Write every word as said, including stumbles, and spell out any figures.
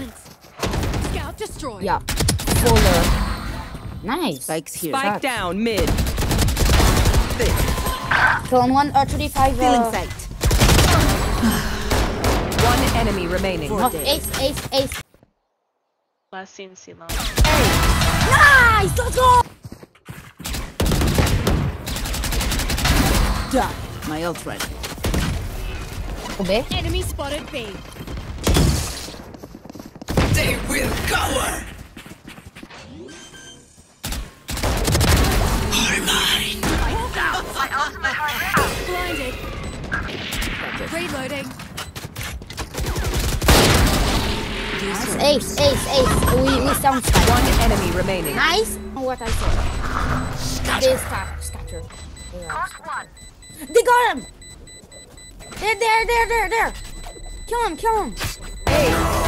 once. Scout destroyed. Yeah. Fuller. Nice. Spikes here. Spike Shots. down mid. Kill on one or thirty-five. Feeling Uh, sight. One enemy remaining. Four oh, days. ace, ace, ace. Last seen C long. Nice. Let's go. Done. My ult ready. Go B. Enemy spotted B. They will cover. Blinded. Reloading. Nice. Ace, ace, ace. We, we sound spike. One enemy remaining. Nice. What I saw. They scatter. Scatter. They are- They got him. They're there, there, there, there. Kill him, kill him. Hey.